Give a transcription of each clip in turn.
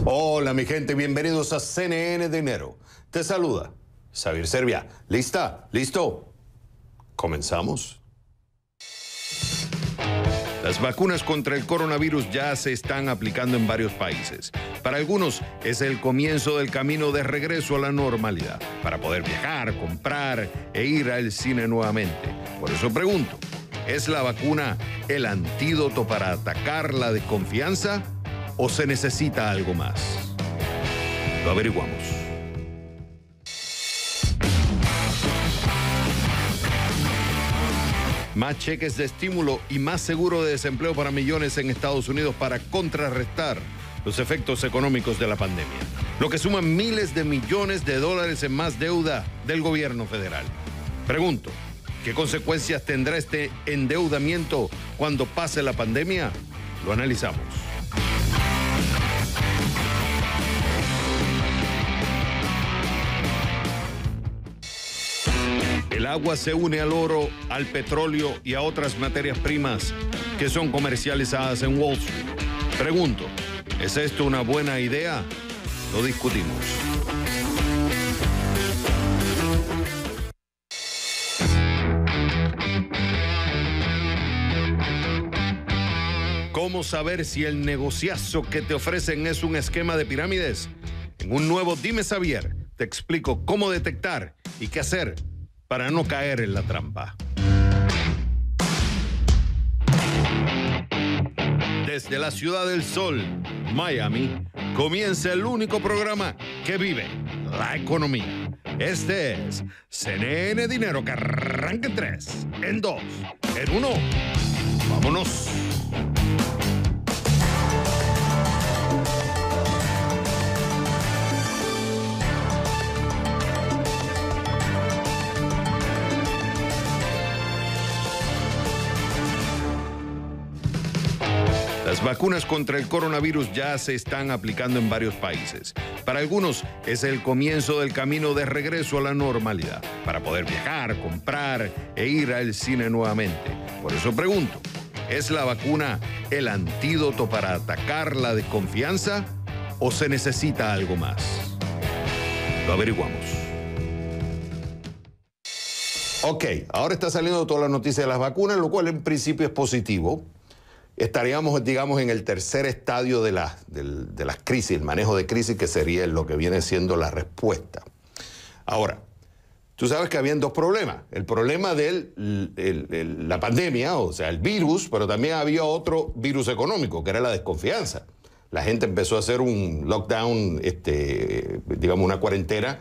Hola mi gente, bienvenidos a CNN Dinero. Te saluda Xavier Serviá. ¿Lista? ¿Listo? ¿Comenzamos? Las vacunas contra el coronavirus ya se están aplicando en varios países. Para algunos es el comienzo del camino de regreso a la normalidad, para poder viajar, comprar e ir al cine nuevamente. Por eso pregunto, ¿es la vacuna el antídoto para atacar la desconfianza o se necesita algo más? Lo averiguamos. Más cheques de estímulo y más seguro de desempleo para millones en Estados Unidos para contrarrestar los efectos económicos de la pandemia, lo que suma miles de millones de dólares en más deuda del gobierno federal. Pregunto, ¿qué consecuencias tendrá este endeudamiento cuando pase la pandemia? Lo analizamos. El agua se une al oro, al petróleo y a otras materias primas que son comercializadas en Wall Street. Pregunto, ¿es esto una buena idea? Lo discutimos. ¿Cómo saber si el negociazo que te ofrecen es un esquema de pirámides? En un nuevo Dime Xavier, te explico cómo detectar y qué hacer para no caer en la trampa. Desde la Ciudad del Sol, Miami, comienza el único programa que vive la economía. Este es CNN Dinero, que arranca en 3, en 2, en 1. ¡Vámonos! Las vacunas contra el coronavirus ya se están aplicando en varios países. Para algunos es el comienzo del camino de regreso a la normalidad, para poder viajar, comprar e ir al cine nuevamente. Por eso pregunto, ¿es la vacuna el antídoto para atacar la desconfianza o se necesita algo más? Lo averiguamos. Ok, ahora está saliendo toda la noticia de las vacunas, lo cual en principio es positivo. Estaríamos, digamos, en el tercer estadio de las crisis, el manejo de crisis, que sería lo que viene siendo la respuesta. Ahora, tú sabes que habían dos problemas. El problema de la pandemia, o sea, el virus, pero también había otro virus económico, que era la desconfianza. La gente empezó a hacer un lockdown, digamos, una cuarentena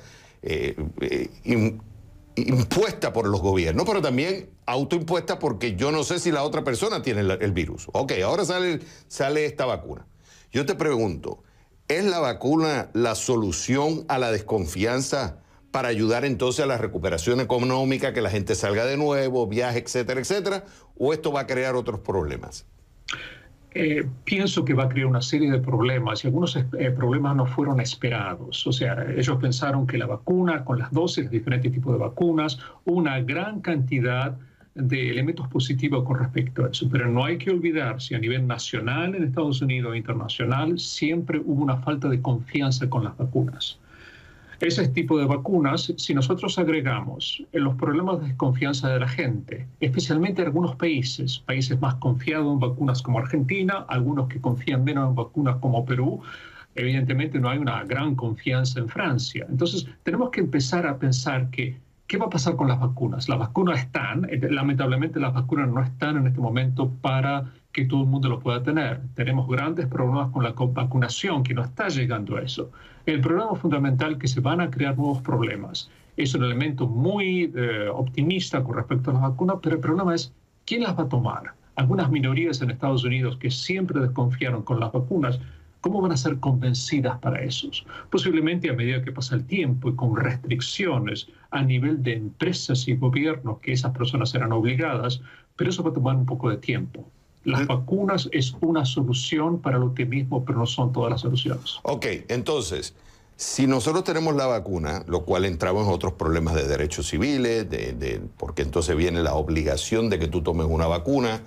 impuesta por los gobiernos, pero también autoimpuesta porque yo no sé si la otra persona tiene el virus. Ok, ahora sale esta vacuna. Yo te pregunto, ¿es la vacuna la solución a la desconfianza para ayudar entonces a la recuperación económica, que la gente salga de nuevo, viaje, etcétera, etcétera? ¿O esto va a crear otros problemas? Pienso que va a crear una serie de problemas y algunos problemas no fueron esperados. O sea, ellos pensaron que la vacuna, con las dosis, diferentes tipos de vacunas, una gran cantidad de elementos positivos con respecto a eso. Pero no hay que olvidar si a nivel nacional en Estados Unidos e internacional siempre hubo una falta de confianza con las vacunas. Ese tipo de vacunas, si nosotros agregamos los problemas de desconfianza de la gente, especialmente en algunos países más confiados en vacunas como Argentina, algunos que confían menos en vacunas como Perú, evidentemente no hay una gran confianza en Francia. Entonces, tenemos que empezar a pensar que, ¿qué va a pasar con las vacunas? Las vacunas están, lamentablemente las vacunas no están en este momento para que todo el mundo lo pueda tener. Tenemos grandes problemas con la vacunación, que no está llegando a eso. El problema fundamental es que se van a crear nuevos problemas. Es un elemento muy optimista con respecto a las vacunas, pero el problema es, ¿quién las va a tomar? Algunas minorías en Estados Unidos que siempre desconfiaron con las vacunas, ¿cómo van a ser convencidas para esos? Posiblemente a medida que pasa el tiempo y con restricciones a nivel de empresas y gobiernos, que esas personas serán obligadas, pero eso va a tomar un poco de tiempo. Las vacunas es una solución para el optimismo, pero no son todas las soluciones. Ok, entonces, si nosotros tenemos la vacuna, lo cual entramos en otros problemas de derechos civiles, porque entonces viene la obligación de que tú tomes una vacuna,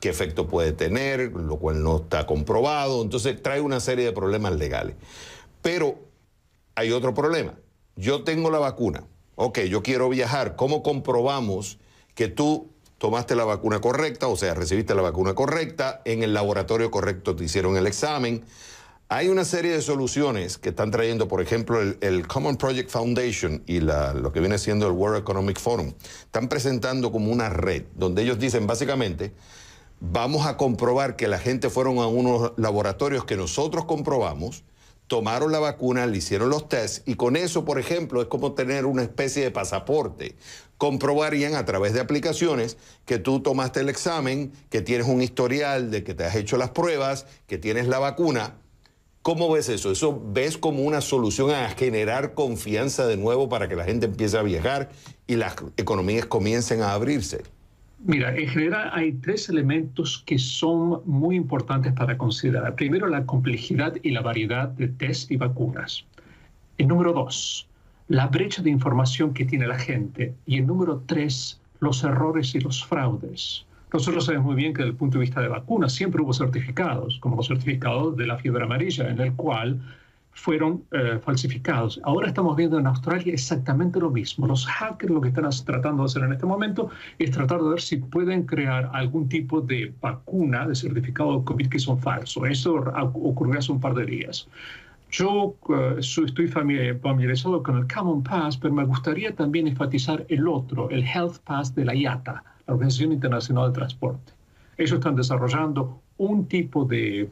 qué efecto puede tener, lo cual no está comprobado. Entonces trae una serie de problemas legales. Pero hay otro problema. Yo tengo la vacuna. Ok, yo quiero viajar. ¿Cómo comprobamos que tú tomaste la vacuna correcta, o sea, recibiste la vacuna correcta, en el laboratorio correcto te hicieron el examen? Hay una serie de soluciones que están trayendo, por ejemplo, el Common Project Foundation y lo que viene siendo el World Economic Forum. Están presentando como una red donde ellos dicen básicamente, vamos a comprobar que la gente fueron a unos laboratorios que nosotros comprobamos, tomaron la vacuna, le hicieron los tests y con eso, por ejemplo, es como tener una especie de pasaporte. Comprobarían a través de aplicaciones que tú tomaste el examen, que tienes un historial de que te has hecho las pruebas, que tienes la vacuna. ¿Cómo ves eso? ¿Eso ves como una solución a generar confianza de nuevo para que la gente empiece a viajar y las economías comiencen a abrirse? Mira, en general hay tres elementos que son muy importantes para considerar. Primero, la complejidad y la variedad de test y vacunas. El número dos, la brecha de información que tiene la gente. Y el número tres, los errores y los fraudes. Nosotros sabemos muy bien que desde el punto de vista de vacunas siempre hubo certificados, como los certificados de la fiebre amarilla, en el cual fueron falsificados. Ahora estamos viendo en Australia exactamente lo mismo. Los hackers lo que están tratando de hacer en este momento es tratar de ver si pueden crear algún tipo de vacuna de certificado de COVID que son falsos. Eso ocurrió hace un par de días. Yo estoy familiarizado con el Common Pass, pero me gustaría también enfatizar el otro, el Health Pass de la IATA, la Organización Internacional de Transporte. Ellos están desarrollando un tipo de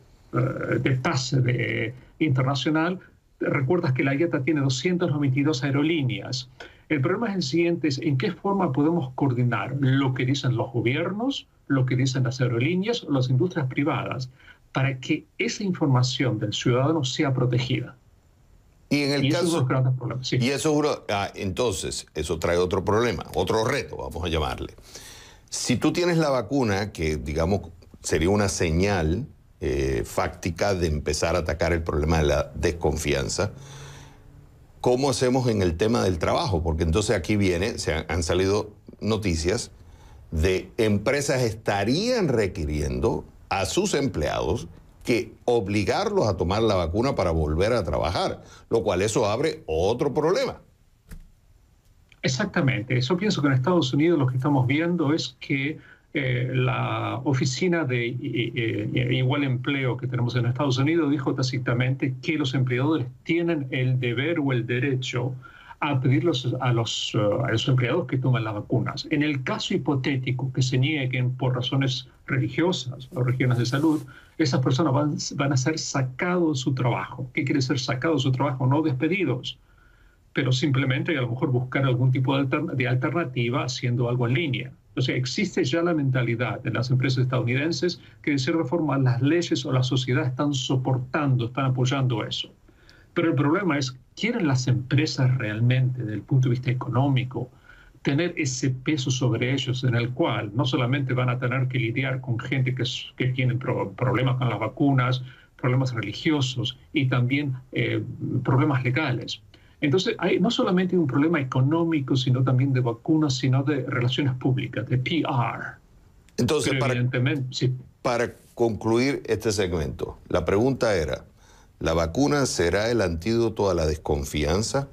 pase internacional. Recuerdas que la IATA tiene 292 aerolíneas. El problema es el siguiente, es en qué forma podemos coordinar lo que dicen los gobiernos, lo que dicen las aerolíneas o las industrias privadas, para que esa información del ciudadano sea protegida. Y en el caso, esos son los grandes problemas. Sí. Y eso, entonces, eso trae otro problema, otro reto, vamos a llamarle. Si tú tienes la vacuna, que digamos sería una señal fáctica de empezar a atacar el problema de la desconfianza, ¿cómo hacemos en el tema del trabajo? Porque entonces aquí han salido noticias de empresas estarían requiriendo a sus empleados que obligarlos a tomar la vacuna para volver a trabajar, lo cual eso abre otro problema. Exactamente. Yo pienso que en Estados Unidos lo que estamos viendo es que la oficina de igual empleo que tenemos en Estados Unidos dijo tácitamente que los empleadores tienen el deber o el derecho a pedirlos a los empleados que tomen las vacunas. En el caso hipotético que se nieguen por razones religiosas o regiones de salud, esas personas van a ser sacados de su trabajo. ¿Qué quiere ser sacados de su trabajo? No despedidos, pero simplemente a lo mejor buscar algún tipo de alternativa haciendo algo en línea. O sea, existe ya la mentalidad en las empresas estadounidenses que de cierta forma las leyes o la sociedad están soportando, están apoyando eso. Pero el problema es, ¿quieren las empresas realmente, desde el punto de vista económico, tener ese peso sobre ellos en el cual no solamente van a tener que lidiar con gente que tiene problemas con las vacunas, problemas religiosos y también problemas legales? Entonces, hay no solamente un problema económico, sino también de vacunas, sino de relaciones públicas, de PR. Entonces, sí. Para concluir este segmento, la pregunta era, ¿la vacuna será el antídoto a la desconfianza?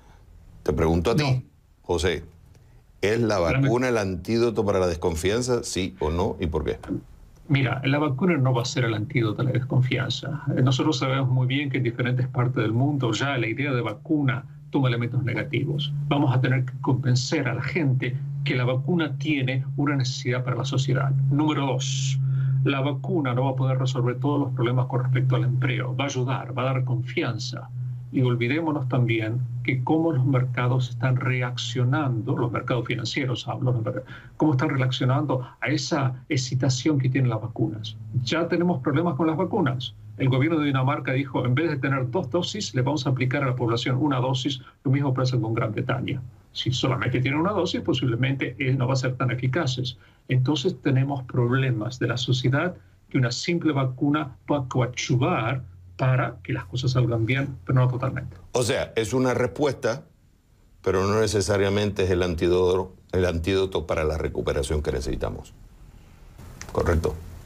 Te pregunto a ti, José, ¿es la vacuna el antídoto para la desconfianza, sí o no, y por qué? Mira, la vacuna no va a ser el antídoto a la desconfianza. Nosotros sabemos muy bien que en diferentes partes del mundo ya la idea de vacuna toma elementos negativos. Vamos a tener que convencer a la gente que la vacuna tiene una necesidad para la sociedad. Número dos, la vacuna no va a poder resolver todos los problemas con respecto al empleo. Va a ayudar, va a dar confianza. Y olvidémonos también que cómo los mercados están reaccionando, los mercados financieros hablo, cómo están reaccionando a esa excitación que tienen las vacunas. Ya tenemos problemas con las vacunas. El gobierno de Dinamarca dijo, en vez de tener 2 dosis, le vamos a aplicar a la población 1 dosis, lo mismo pasa con Gran Bretaña. Si solamente tienen 1 dosis, posiblemente no va a ser tan eficaces. Entonces tenemos problemas de la sociedad que una simple vacuna va a coadyuvar para que las cosas salgan bien, pero no totalmente. O sea, es una respuesta, pero no necesariamente es el antídoto para la recuperación que necesitamos. ¿Correcto?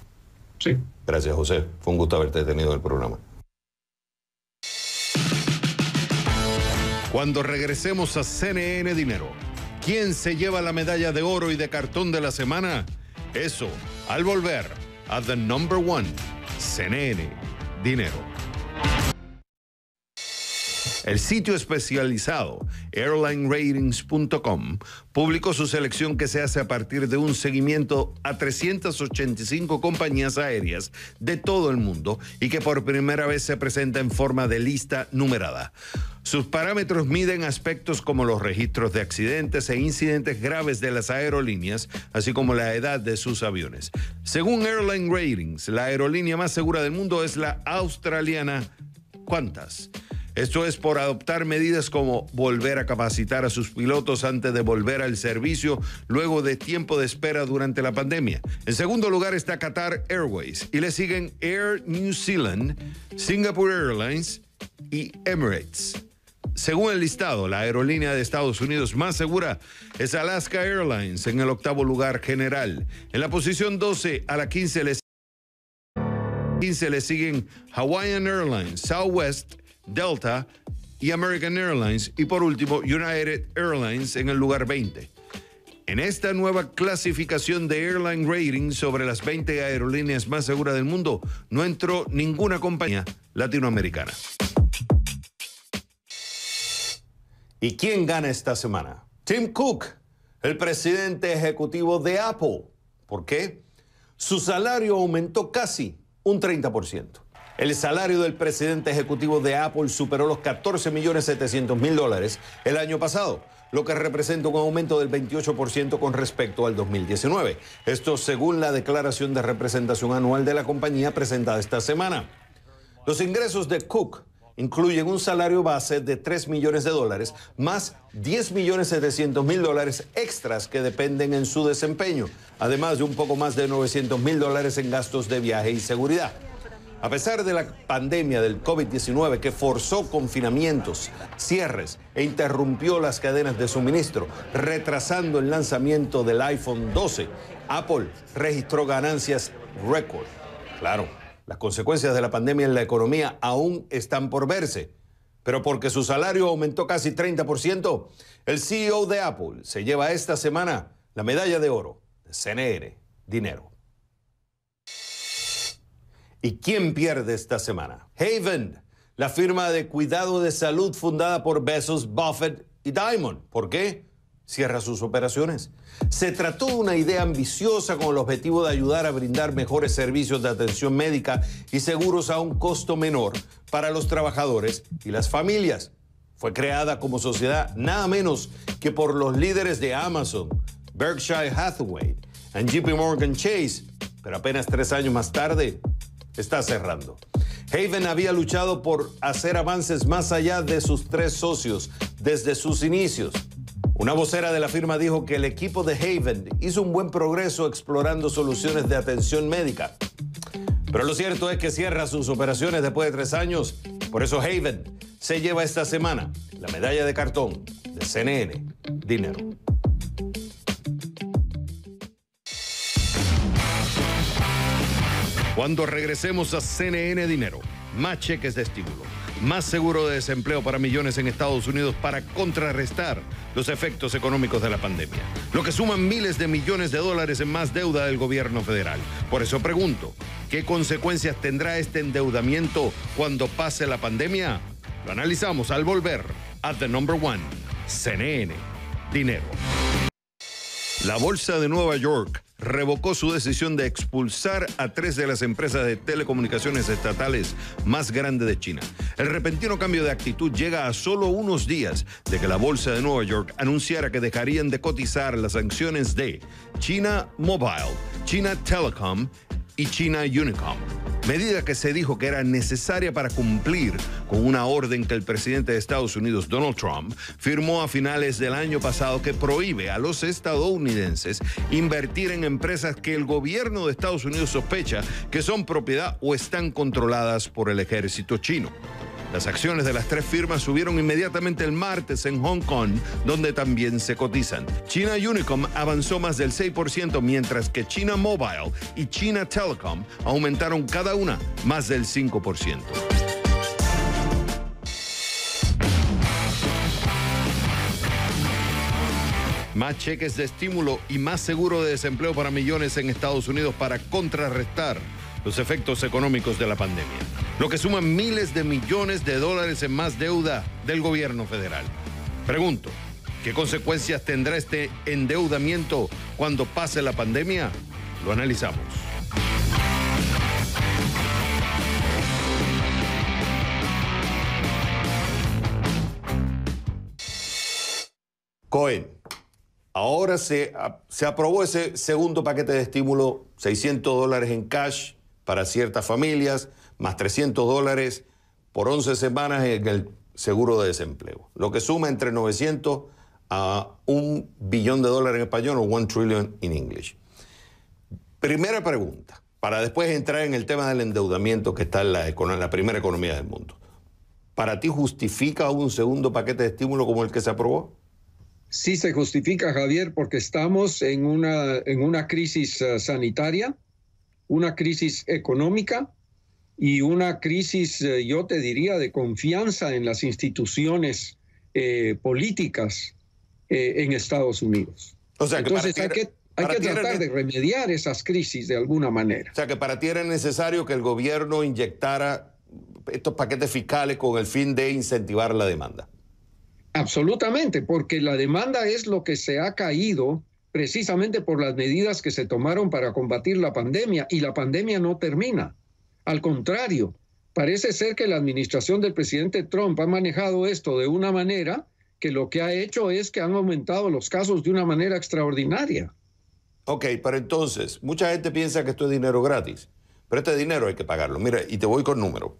Sí. Gracias, José. Fue un gusto haberte tenido en el programa. Cuando regresemos a CNN Dinero, ¿quién se lleva la medalla de oro y de cartón de la semana? Eso, al volver a The Number One, CNN Dinero. El sitio especializado airlineratings.com publicó su selección que se hace a partir de un seguimiento a 385 compañías aéreas de todo el mundo y que por primera vez se presenta en forma de lista numerada. Sus parámetros miden aspectos como los registros de accidentes e incidentes graves de las aerolíneas, así como la edad de sus aviones. Según Airline Ratings, la aerolínea más segura del mundo es la australiana Qantas. Esto es por adoptar medidas como volver a capacitar a sus pilotos antes de volver al servicio luego de tiempo de espera durante la pandemia. En segundo lugar está Qatar Airways y le siguen Air New Zealand, Singapore Airlines y Emirates. Según el listado, la aerolínea de Estados Unidos más segura es Alaska Airlines en el 8º lugar general. En la posición 12 a la 15 le siguen Hawaiian Airlines, Southwest, Delta y American Airlines y por último United Airlines en el lugar 20. En esta nueva clasificación de Airline Ratings sobre las 20 aerolíneas más seguras del mundo no entró ninguna compañía latinoamericana. ¿Y quién gana esta semana? Tim Cook, el presidente ejecutivo de Apple. ¿Por qué? Su salario aumentó casi un 30%. El salario del presidente ejecutivo de Apple superó los $14.700.000 el año pasado, lo que representa un aumento del 28% con respecto al 2019. Esto según la declaración de representación anual de la compañía presentada esta semana. Los ingresos de Cook incluyen un salario base de $3 millones más $10.700.000 extras que dependen en su desempeño, además de un poco más de $900.000 en gastos de viaje y seguridad. A pesar de la pandemia del COVID-19 que forzó confinamientos, cierres e interrumpió las cadenas de suministro, retrasando el lanzamiento del iPhone 12, Apple registró ganancias récord. Claro, las consecuencias de la pandemia en la economía aún están por verse, pero porque su salario aumentó casi 30%, el CEO de Apple se lleva esta semana la medalla de oro de CNN Dinero. ¿Y quién pierde esta semana? Haven, la firma de cuidado de salud fundada por Bezos, Buffett y Diamond. ¿Por qué? Cierra sus operaciones. Se trató de una idea ambiciosa con el objetivo de ayudar a brindar mejores servicios de atención médica y seguros a un costo menor para los trabajadores y las familias. Fue creada como sociedad nada menos que por los líderes de Amazon, Berkshire Hathaway y JP Morgan Chase, pero apenas 3 años más tarde está cerrando. Haven había luchado por hacer avances más allá de sus 3 socios desde sus inicios. Una vocera de la firma dijo que el equipo de Haven hizo un buen progreso explorando soluciones de atención médica. Pero lo cierto es que cierra sus operaciones después de 3 años. Por eso Haven se lleva esta semana la medalla de cartón de CNN Dinero. Cuando regresemos a CNN Dinero, más cheques de estímulo, más seguro de desempleo para millones en Estados Unidos para contrarrestar los efectos económicos de la pandemia, lo que suman miles de millones de dólares en más deuda del gobierno federal. Por eso pregunto, ¿qué consecuencias tendrá este endeudamiento cuando pase la pandemia? Lo analizamos al volver a The Number One, CNN Dinero. La Bolsa de Nueva York revocó su decisión de expulsar a 3 de las empresas de telecomunicaciones estatales más grandes de China. El repentino cambio de actitud llega a solo unos días de que la Bolsa de Nueva York anunciara que dejarían de cotizar las acciones de China Mobile, China Telecom y China Unicom, medida que se dijo que era necesaria para cumplir con una orden que el presidente de Estados Unidos, Donald Trump, firmó a finales del año pasado que prohíbe a los estadounidenses invertir en empresas que el gobierno de Estados Unidos sospecha que son propiedad o están controladas por el ejército chino. Las acciones de las tres firmas subieron inmediatamente el martes en Hong Kong, donde también se cotizan. China Unicom avanzó más del 6%, mientras que China Mobile y China Telecom aumentaron cada una más del 5%. Más cheques de estímulo y más seguro de desempleo para millones en Estados Unidos para contrarrestar los efectos económicos de la pandemia, lo que suma miles de millones de dólares en más deuda del gobierno federal. Pregunto, ¿qué consecuencias tendrá este endeudamiento cuando pase la pandemia? Lo analizamos. Cohen, ahora se aprobó ese segundo paquete de estímulo, $600 en cash para ciertas familias, más $300 por 11 semanas en el seguro de desempleo, lo que suma entre 900 a $1 billón en español o 1 trillion in English. Primera pregunta, para después entrar en el tema del endeudamiento que está en la primera economía del mundo. ¿Para ti justifica un segundo paquete de estímulo como el que se aprobó? Sí se justifica, Javier, porque estamos en una crisis sanitaria, una crisis económica y una crisis, yo te diría, de confianza en las instituciones políticas en Estados Unidos. O sea, entonces hay que tratar de remediar esas crisis de alguna manera. O sea, que para ti era necesario que el gobierno inyectara estos paquetes fiscales con el fin de incentivar la demanda. Absolutamente, porque la demanda es lo que se ha caído precisamente por las medidas que se tomaron para combatir la pandemia, y la pandemia no termina. Al contrario, parece ser que la administración del presidente Trump ha manejado esto de una manera que lo que ha hecho es que han aumentado los casos de una manera extraordinaria. Ok, pero entonces, mucha gente piensa que esto es dinero gratis, pero este dinero hay que pagarlo. Mira, y te voy con números.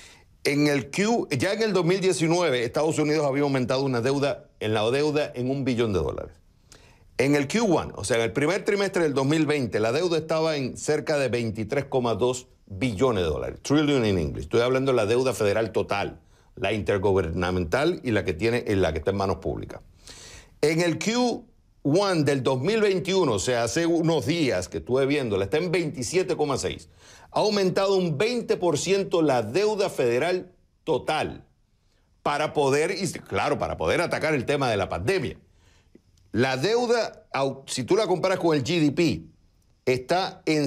Ya en el 2019, Estados Unidos había aumentado la deuda en $1 billón. En el Q1, o sea, en el primer trimestre del 2020, la deuda estaba en cerca de $23,2 billones, trillion in English. Estoy hablando de la deuda federal total, la intergubernamental y la que está en manos públicas. En el Q1 del 2021, o sea, hace unos días que estuve viéndola, está en 27,6. Ha aumentado un 20% la deuda federal total para poder atacar el tema de la pandemia. La deuda, si tú la comparas con el GDP, está en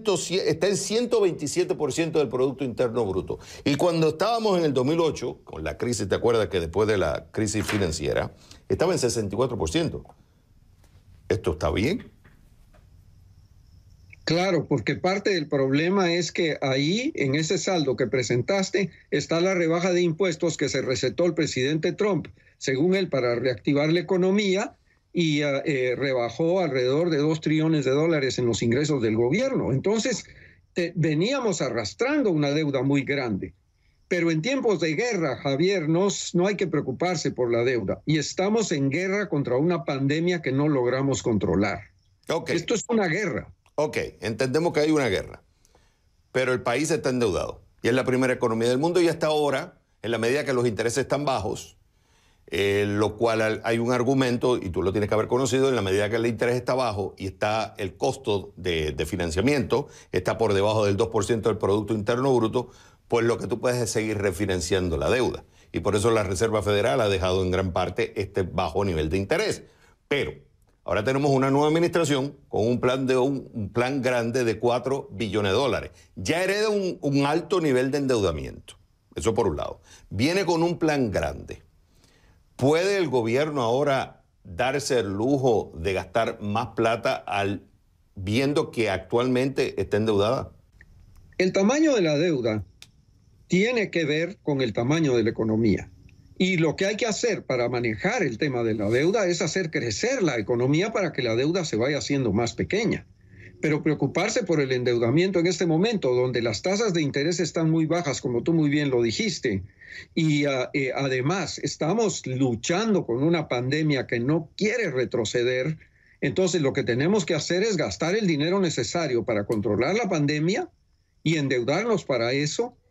127% del Producto Interno Bruto. Y cuando estábamos en el 2008, con la crisis, ¿te acuerdas que después de la crisis financiera, estaba en 64%? ¿Esto está bien? Claro, porque parte del problema es que ahí, en ese saldo que presentaste, está la rebaja de impuestos que se recetó el presidente Trump, según él, para reactivar la economía, y rebajó alrededor de $2 trillones en los ingresos del gobierno. Entonces, veníamos arrastrando una deuda muy grande. Pero en tiempos de guerra, Javier, no hay que preocuparse por la deuda. Y estamos en guerra contra una pandemia que no logramos controlar. Okay. Esto es una guerra. Ok, entendemos que hay una guerra, pero el país está endeudado y es la primera economía del mundo, y hasta ahora, en la medida que los intereses están bajos, lo cual hay un argumento, y tú lo tienes que haber conocido, en la medida que el interés está bajo y está el costo de financiamiento, está por debajo del 2% del Producto Interno Bruto, pues lo que tú puedes es seguir refinanciando la deuda. Y por eso la Reserva Federal ha dejado en gran parte este bajo nivel de interés. Pero ahora tenemos una nueva administración con un plan grande de $4 billones. Ya hereda un alto nivel de endeudamiento. Eso por un lado. Viene con un plan grande. ¿Puede el gobierno ahora darse el lujo de gastar más plata viendo que actualmente está endeudada? El tamaño de la deuda tiene que ver con el tamaño de la economía. Y lo que hay que hacer para manejar el tema de la deuda es hacer crecer la economía para que la deuda se vaya haciendo más pequeña. Pero preocuparse por el endeudamiento en este momento, donde las tasas de interés están muy bajas, como tú muy bien lo dijiste, y además estamos luchando con una pandemia que no quiere retroceder, entonces lo que tenemos que hacer es gastar el dinero necesario para controlar la pandemia y endeudarnos para eso,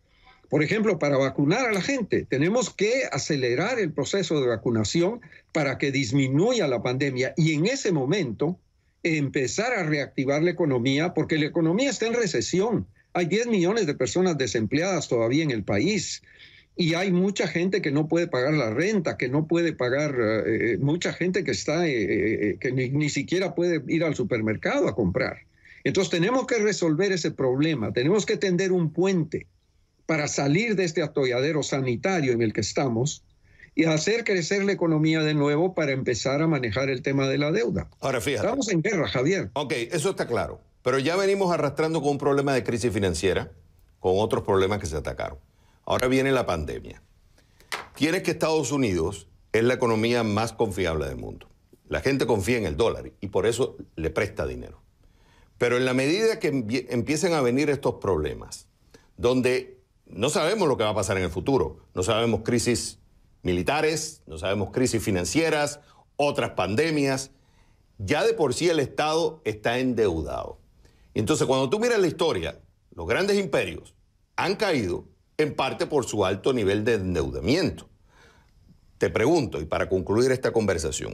Por ejemplo, para vacunar a la gente, tenemos que acelerar el proceso de vacunación para que disminuya la pandemia y en ese momento empezar a reactivar la economía, porque la economía está en recesión. Hay 10 millones de personas desempleadas todavía en el país y hay mucha gente que no puede pagar la renta, que no puede pagar, mucha gente que está, que ni siquiera puede ir al supermercado a comprar. Entonces tenemos que resolver ese problema, tenemos que tender un puente para salir de este atolladero sanitario en el que estamos y hacer crecer la economía de nuevo para empezar a manejar el tema de la deuda. Ahora, fíjate. Estamos en guerra, Javier. Ok, eso está claro. Pero ya venimos arrastrando con un problema de crisis financiera, con otros problemas que se atacaron. Ahora viene la pandemia. Tienes que Estados Unidos es la economía más confiable del mundo. La gente confía en el dólar y por eso le presta dinero. Pero en la medida que empiecen a venir estos problemas, donde no sabemos lo que va a pasar en el futuro, no sabemos crisis militares, no sabemos crisis financieras, otras pandemias, ya de por sí el Estado está endeudado. Y entonces cuando tú miras la historia, los grandes imperios han caído en parte por su alto nivel de endeudamiento. Te pregunto, y para concluir esta conversación,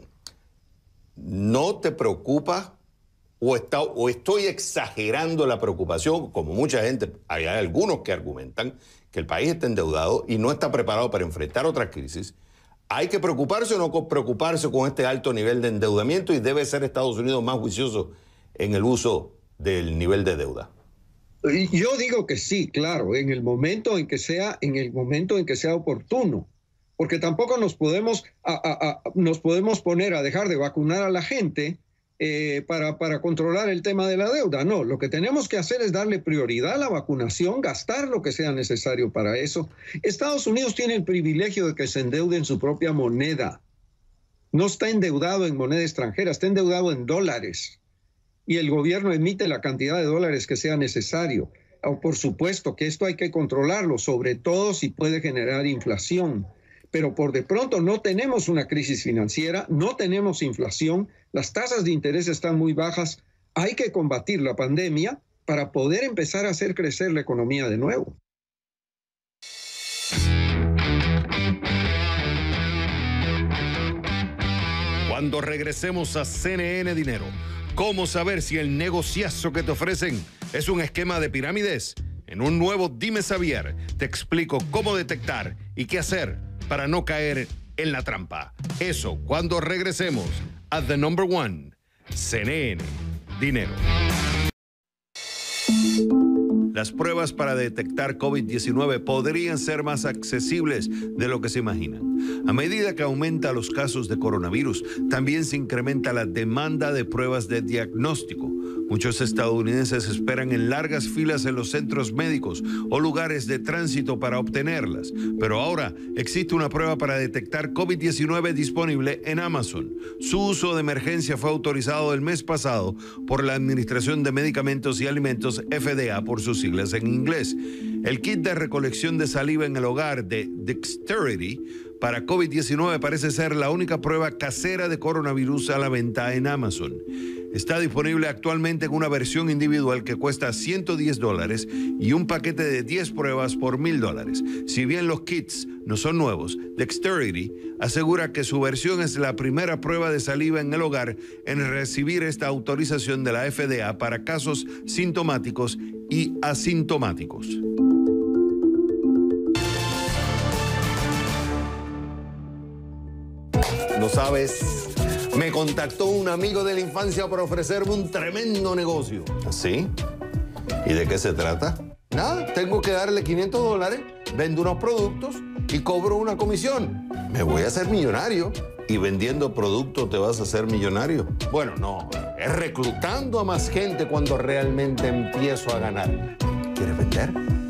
¿no te preocupa o estoy exagerando la preocupación, como mucha gente, hay algunos que argumentan que el país está endeudado y no está preparado para enfrentar otra crisis? ¿Hay que preocuparse o no preocuparse con este alto nivel de endeudamiento y debe ser Estados Unidos más juicioso en el uso del nivel de deuda? Yo digo que sí, claro, en el momento en que sea oportuno, porque tampoco nos podemos poner a dejar de vacunar a la gente para controlar el tema de la deuda. No, lo que tenemos que hacer es darle prioridad a la vacunación, gastar lo que sea necesario para eso. Estados Unidos tiene el privilegio de que se endeude en su propia moneda. No está endeudado en moneda extranjera, está endeudado en dólares. Y el gobierno emite la cantidad de dólares que sea necesario. Por supuesto que esto hay que controlarlo, sobre todo si puede generar inflación. Pero por de pronto no tenemos una crisis financiera, no tenemos inflación, las tasas de interés están muy bajas. Hay que combatir la pandemia para poder empezar a hacer crecer la economía de nuevo. Cuando regresemos a CNN Dinero, ¿cómo saber si el negociazo que te ofrecen es un esquema de pirámides? En un nuevo Dime Xavier, te explico cómo detectar y qué hacer para no caer en la trampa. Eso cuando regresemos a The Number One, CNN Dinero. Las pruebas para detectar COVID-19 podrían ser más accesibles de lo que se imaginan. A medida que aumentan los casos de coronavirus, también se incrementa la demanda de pruebas de diagnóstico. Muchos estadounidenses esperan en largas filas en los centros médicos o lugares de tránsito para obtenerlas. Pero ahora existe una prueba para detectar COVID-19 disponible en Amazon. Su uso de emergencia fue autorizado el mes pasado por la Administración de Medicamentos y Alimentos, FDA por sus siglas en inglés. El kit de recolección de saliva en el hogar de Dexterity para COVID-19 parece ser la única prueba casera de coronavirus a la venta en Amazon. Está disponible actualmente en una versión individual que cuesta $110 y un paquete de 10 pruebas por $1,000. Si bien los kits no son nuevos, Dexterity asegura que su versión es la primera prueba de saliva en el hogar en recibir esta autorización de la FDA para casos sintomáticos y asintomáticos. No sabes, me contactó un amigo de la infancia para ofrecerme un tremendo negocio. ¿Sí? ¿Y de qué se trata? Nada, tengo que darle $500, vendo unos productos y cobro una comisión. Me voy a hacer millonario. ¿Y vendiendo productos te vas a hacer millonario? Bueno, no, es reclutando a más gente cuando realmente empiezo a ganar. ¿Quieres vender?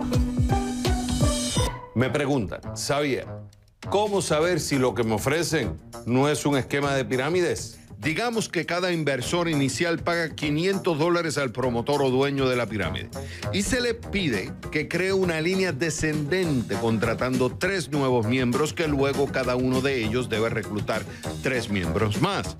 Me preguntan, Xavier, ¿cómo saber si lo que me ofrecen no es un esquema de pirámides? Digamos que cada inversor inicial paga $500 al promotor o dueño de la pirámide y se le pide que cree una línea descendente contratando 3 nuevos miembros que luego cada uno de ellos debe reclutar 3 miembros más.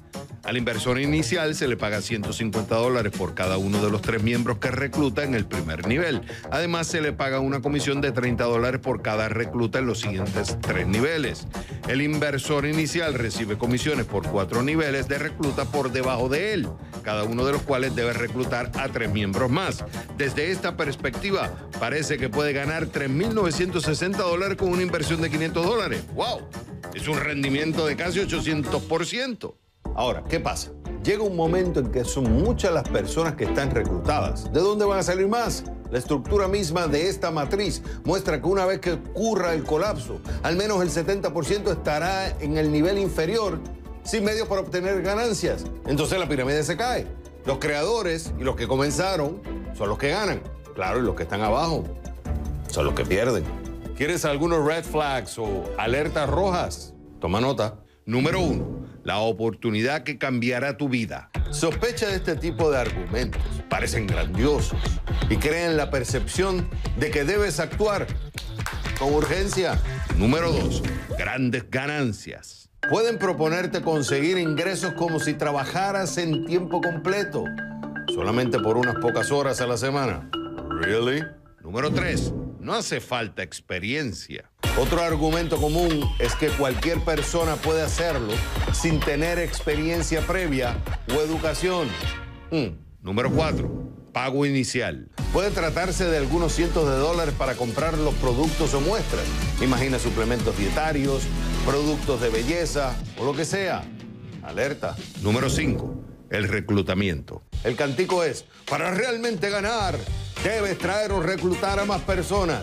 Al inversor inicial se le paga $150 por cada uno de los 3 miembros que recluta en el primer nivel. Además, se le paga una comisión de $30 por cada recluta en los siguientes 3 niveles. El inversor inicial recibe comisiones por 4 niveles de recluta por debajo de él, cada uno de los cuales debe reclutar a 3 miembros más. Desde esta perspectiva, parece que puede ganar $3.960 con una inversión de $500. ¡Wow! Es un rendimiento de casi 800%. Ahora, ¿qué pasa? Llega un momento en que son muchas las personas que están reclutadas. ¿De dónde van a salir más? La estructura misma de esta matriz muestra que una vez que ocurra el colapso, al menos el 70% estará en el nivel inferior sin medios para obtener ganancias. Entonces la pirámide se cae. Los creadores y los que comenzaron son los que ganan. Claro, y los que están abajo son los que pierden. ¿Quieres algunos red flags o alertas rojas? Toma nota. Número 1. La oportunidad que cambiará tu vida. Sospecha de este tipo de argumentos. Parecen grandiosos y crean la percepción de que debes actuar con urgencia. Número 2. Grandes ganancias. Pueden proponerte conseguir ingresos como si trabajaras en tiempo completo, solamente por unas pocas horas a la semana. ¿Really? Número 3. No hace falta experiencia. Otro argumento común es que cualquier persona puede hacerlo sin tener experiencia previa o educación. Número 4. Pago inicial. Puede tratarse de algunos cientos de dólares para comprar los productos o muestras. Imagina suplementos dietarios, productos de belleza o lo que sea. Alerta. Número 5. El reclutamiento. El cantico es, para realmente ganar, debes traer o reclutar a más personas.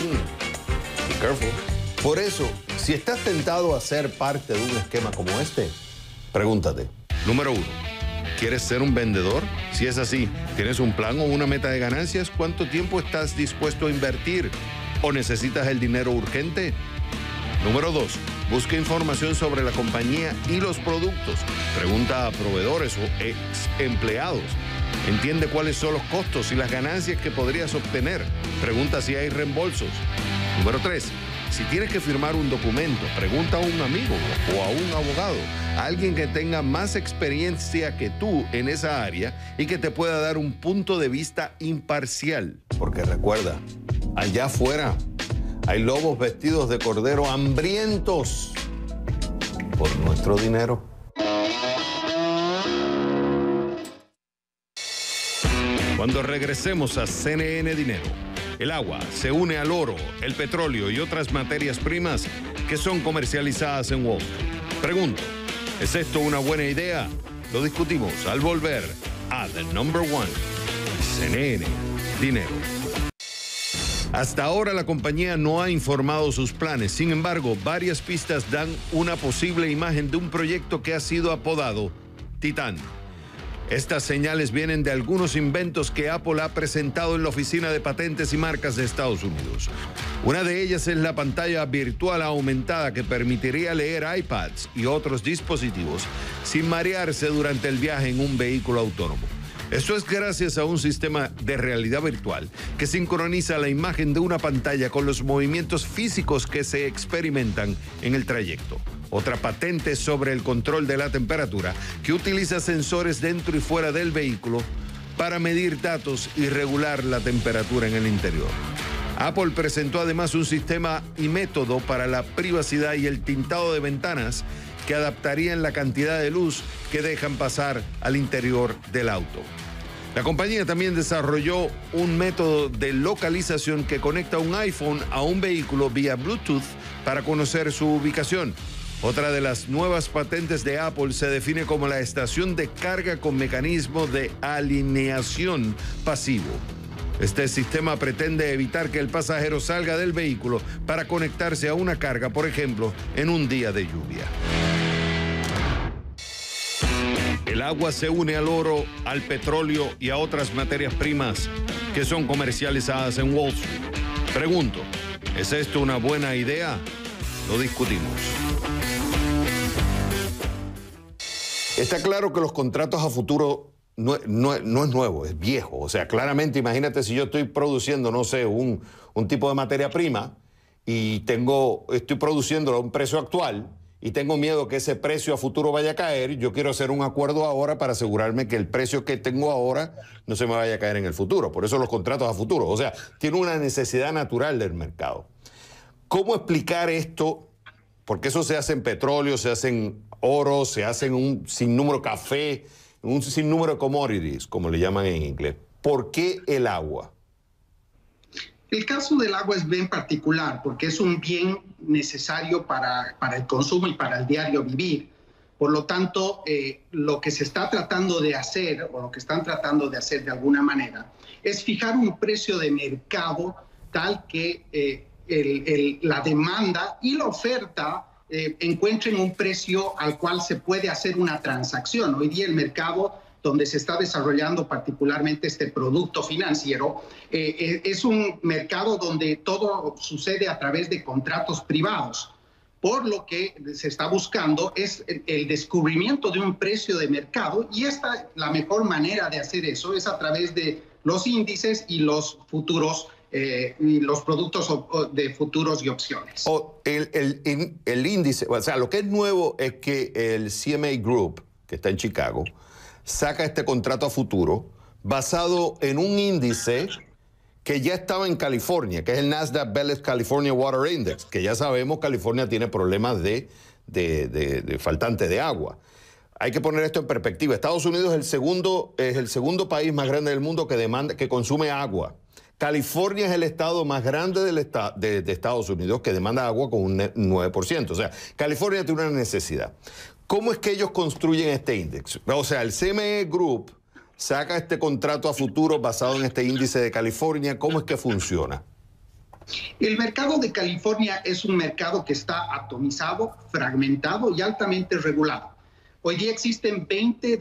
Be careful. Por eso, si estás tentado a ser parte de un esquema como este, pregúntate. Número 1. ¿Quieres ser un vendedor? Si es así, ¿tienes un plan o una meta de ganancias? ¿Cuánto tiempo estás dispuesto a invertir? ¿O necesitas el dinero urgente? Número 2. Busca información sobre la compañía y los productos. Pregunta a proveedores o ex empleados. Entiende cuáles son los costos y las ganancias que podrías obtener. Pregunta si hay reembolsos. Número 3. Si tienes que firmar un documento, pregunta a un amigo o a un abogado, a alguien que tenga más experiencia que tú en esa área y que te pueda dar un punto de vista imparcial. Porque recuerda, allá afuera hay lobos vestidos de cordero hambrientos por nuestro dinero. Cuando regresemos a CNN Dinero, el agua se une al oro, el petróleo y otras materias primas que son comercializadas en Wall Street. Pregunto, ¿es esto una buena idea? Lo discutimos al volver a The Number One, CNN Dinero. Hasta ahora la compañía no ha informado sus planes. Sin embargo, varias pistas dan una posible imagen de un proyecto que ha sido apodado Titán. Estas señales vienen de algunos inventos que Apple ha presentado en la Oficina de Patentes y Marcas de Estados Unidos. Una de ellas es la pantalla virtual aumentada que permitiría leer iPads y otros dispositivos sin marearse durante el viaje en un vehículo autónomo. Esto es gracias a un sistema de realidad virtual que sincroniza la imagen de una pantalla con los movimientos físicos que se experimentan en el trayecto. Otra patente sobre el control de la temperatura que utiliza sensores dentro y fuera del vehículo para medir datos y regular la temperatura en el interior. Apple presentó además un sistema y método para la privacidad y el tintado de ventanas que adaptarían la cantidad de luz que dejan pasar al interior del auto. La compañía también desarrolló un método de localización que conecta un iPhone a un vehículo vía Bluetooth para conocer su ubicación. Otra de las nuevas patentes de Apple se define como la estación de carga con mecanismo de alineación pasivo. Este sistema pretende evitar que el pasajero salga del vehículo para conectarse a una carga, por ejemplo, en un día de lluvia. El agua se une al oro, al petróleo y a otras materias primas que son comercializadas en Wall Street. Pregunto, ¿es esto una buena idea? Lo discutimos. Está claro que los contratos a futuro no es nuevo, es viejo. O sea, claramente, imagínate si yo estoy produciendo, no sé, un tipo de materia prima y estoy produciéndolo a un precio actual y tengo miedo que ese precio a futuro vaya a caer, yo quiero hacer un acuerdo ahora para asegurarme que el precio que tengo ahora no se me vaya a caer en el futuro. Por eso los contratos a futuro. O sea, tiene una necesidad natural del mercado. ¿Cómo explicar esto? Porque eso se hace en petróleo, se hace en oro, se hace en un sinnúmero de café, un sinnúmero de commodities, como le llaman en inglés. ¿Por qué el agua? El caso del agua es bien particular porque es un bien necesario para el consumo y para el diario vivir. Por lo tanto, lo que se está tratando de hacer, o lo que están tratando de hacer de alguna manera, es fijar un precio de mercado tal que la demanda y la oferta encuentren un precio al cual se puede hacer una transacción. Hoy día el mercado donde se está desarrollando particularmente este producto financiero, es un mercado donde todo sucede a través de contratos privados. Por lo que se está buscando es el descubrimiento de un precio de mercado, y la mejor manera de hacer eso es a través de los índices y los futuros, y los productos de futuros y opciones. El índice, o sea, lo que es nuevo es que el CMA Group, que está en Chicago, saca este contrato a futuro basado en un índice que ya estaba en California, que es el Nasdaq Bellet California Water Index, que ya sabemos California tiene problemas de faltante de agua. Hay que poner esto en perspectiva. Estados Unidos es el segundo país más grande del mundo que consume agua. California es el estado más grande de Estados Unidos que demanda agua con un 9%. O sea, California tiene una necesidad. ¿Cómo es que ellos construyen este índice? O sea, el CME Group saca este contrato a futuro basado en este índice de California. ¿Cómo es que funciona? El mercado de California es un mercado que está atomizado, fragmentado y altamente regulado. Hoy día existen 20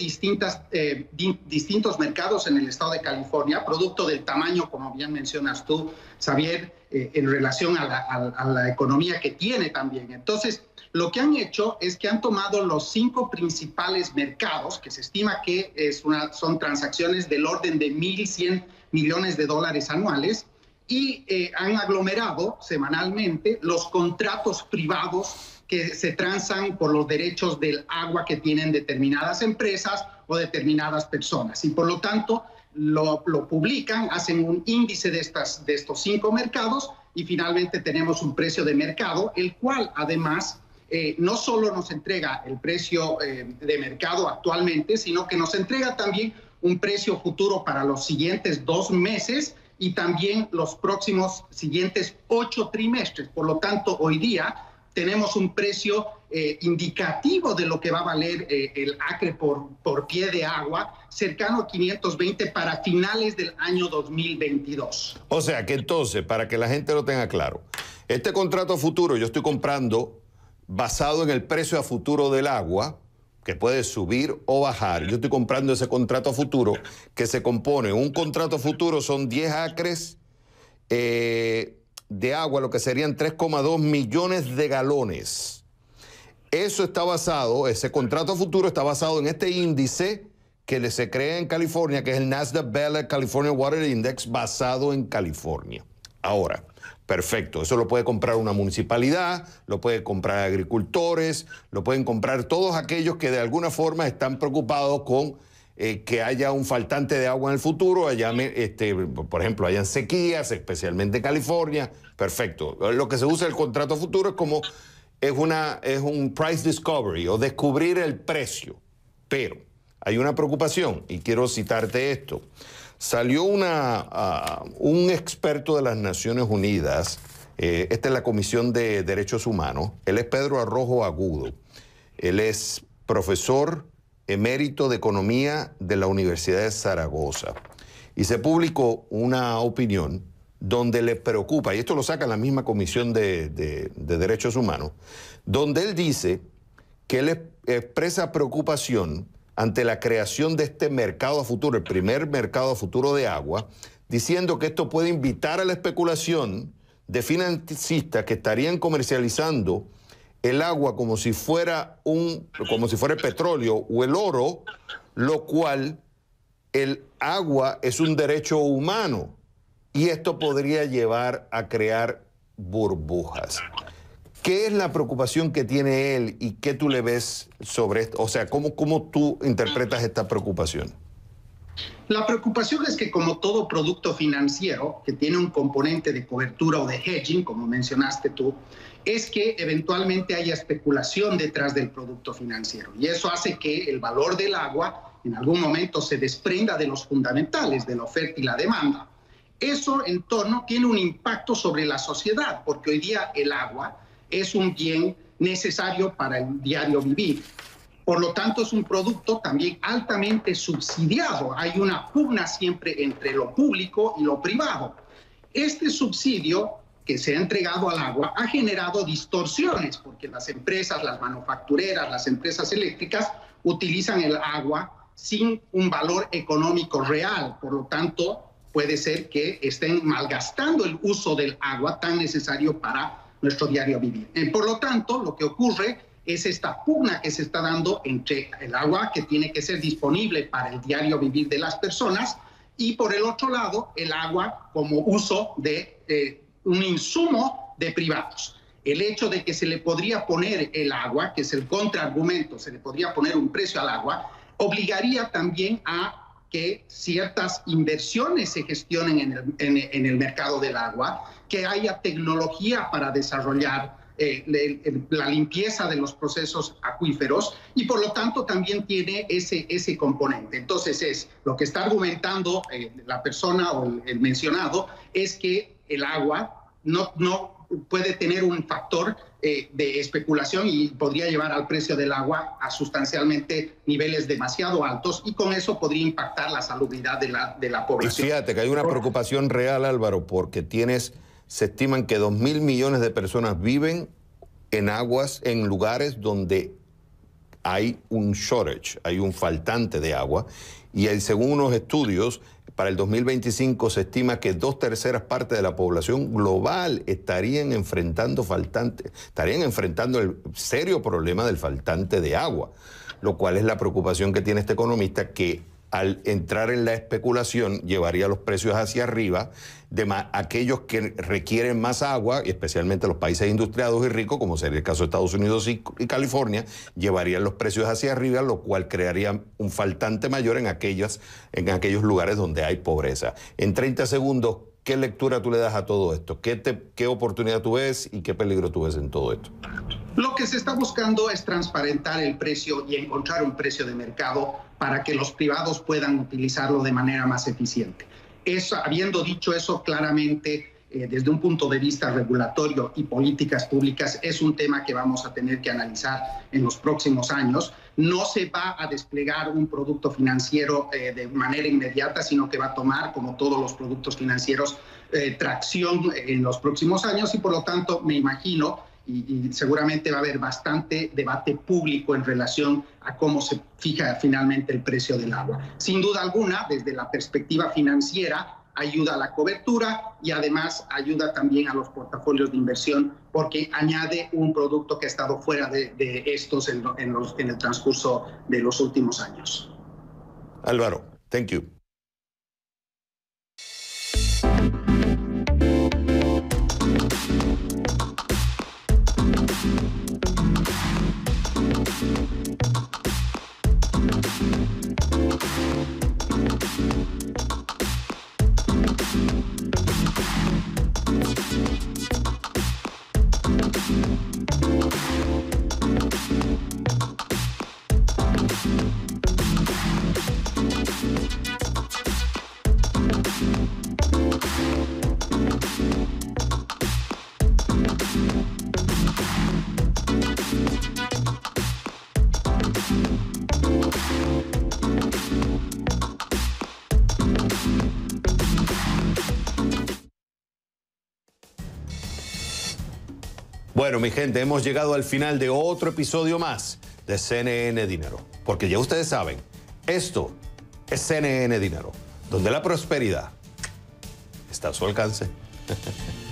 distintos mercados en el estado de California, producto del tamaño, como bien mencionas tú, Xavier, en relación a la economía que tiene también. Entonces, lo que han hecho es que han tomado los 5 principales mercados, que se estima que son transacciones del orden de 1.100 millones de dólares anuales, y han aglomerado semanalmente los contratos privados que se transan por los derechos del agua que tienen determinadas empresas o determinadas personas. Y por lo tanto, lo publican, hacen un índice de estos 5 mercados, y finalmente tenemos un precio de mercado, el cual además no solo nos entrega el precio de mercado actualmente, sino que nos entrega también un precio futuro para los siguientes 2 meses y también los próximos siguientes 8 trimestres. Por lo tanto, hoy día tenemos un precio indicativo de lo que va a valer el acre por pie de agua, cercano a 520 para finales del año 2022. O sea que entonces, para que la gente lo tenga claro, este contrato futuro yo estoy comprando basado en el precio a futuro del agua, que puede subir o bajar. Yo estoy comprando ese contrato a futuro que se compone. Un contrato a futuro son 10 acres de agua, lo que serían 3,2 millones de galones. Eso está basado, ese contrato a futuro está basado en este índice que se crea en California, que es el Nasdaq Bellet California Water Index, basado en California. Ahora, perfecto, eso lo puede comprar una municipalidad, lo pueden comprar agricultores, lo pueden comprar todos aquellos que de alguna forma están preocupados con que haya un faltante de agua en el futuro, por ejemplo, hayan sequías, especialmente en California. Perfecto. Lo que se usa el contrato futuro es como es un price discovery o descubrir el precio. Pero hay una preocupación y quiero citarte esto. Salió un experto de las Naciones Unidas, esta es la Comisión de Derechos Humanos, él es Pedro Arrojo Agudo, él es profesor emérito de Economía de la Universidad de Zaragoza, y se publicó una opinión donde le preocupa, y esto lo saca la misma Comisión de Derechos Humanos, donde él dice que él expresa preocupación ante la creación de este mercado a futuro, el primer mercado a futuro de agua, diciendo que esto puede invitar a la especulación de financistas que estarían comercializando el agua como si fuera el petróleo o el oro, lo cual el agua es un derecho humano y esto podría llevar a crear burbujas. ¿Qué es la preocupación que tiene él y qué tú le ves sobre esto? O sea, ¿cómo tú interpretas esta preocupación? La preocupación es que, como todo producto financiero que tiene un componente de cobertura o de hedging, como mencionaste tú, es que eventualmente haya especulación detrás del producto financiero. Y eso hace que el valor del agua en algún momento se desprenda de los fundamentales, de la oferta y la demanda. Eso, en torno, tiene un impacto sobre la sociedad, porque hoy día el agua es un bien necesario para el diario vivir. Por lo tanto, es un producto también altamente subsidiado. Hay una pugna siempre entre lo público y lo privado. Este subsidio que se ha entregado al agua ha generado distorsiones, porque las empresas, las manufactureras, las empresas eléctricas utilizan el agua sin un valor económico real. Por lo tanto, puede ser que estén malgastando el uso del agua tan necesario para nuestro diario vivir. Por lo tanto, lo que ocurre es esta pugna que se está dando entre el agua que tiene que ser disponible para el diario vivir de las personas y, por el otro lado, el agua como uso de un insumo de privados. El hecho de que se le podría poner el agua, que es el contraargumento, se le podría poner un precio al agua, obligaría también a que ciertas inversiones se gestionen en el mercado del agua, que haya tecnología para desarrollar la limpieza de los procesos acuíferos y, por lo tanto, también tiene ese componente. Entonces, es lo que está argumentando la persona o el mencionado, es que el agua no puede tener un factor de especulación y podría llevar al precio del agua a sustancialmente niveles demasiado altos, y con eso podría impactar la salubridad de la población. Y fíjate que hay una preocupación real, Álvaro, porque se estiman que 2.000 millones de personas viven en lugares donde hay un shortage, hay un faltante de agua, y según unos estudios, para el 2025 se estima que 2/3 partes de la población global estarían enfrentando el serio problema del faltante de agua, lo cual es la preocupación que tiene este economista, que al entrar en la especulación llevaría los precios hacia arriba de aquellos que requieren más agua, y especialmente los países industriados y ricos, como sería el caso de Estados Unidos y California, llevarían los precios hacia arriba, lo cual crearía un faltante mayor en aquellos lugares donde hay pobreza. En 30 segundos, ¿qué lectura tú le das a todo esto? ¿Qué oportunidad tú ves y qué peligro tú ves en todo esto? Lo que se está buscando es transparentar el precio y encontrar un precio de mercado para que los privados puedan utilizarlo de manera más eficiente. Habiendo dicho eso claramente, desde un punto de vista regulatorio y políticas públicas, es un tema que vamos a tener que analizar en los próximos años. No se va a desplegar un producto financiero de manera inmediata, sino que va a tomar, como todos los productos financieros, tracción en los próximos años, y por lo tanto me imagino, y seguramente va a haber bastante debate público en relación a cómo se fija finalmente el precio del agua. Sin duda alguna, desde la perspectiva financiera, ayuda a la cobertura y además ayuda también a los portafolios de inversión, porque añade un producto que ha estado fuera de estos en el transcurso de los últimos años. Álvaro, thank you. Bueno, mi gente, hemos llegado al final de otro episodio más de CNN Dinero. Porque ya ustedes saben, esto es CNN Dinero, donde la prosperidad está a su alcance.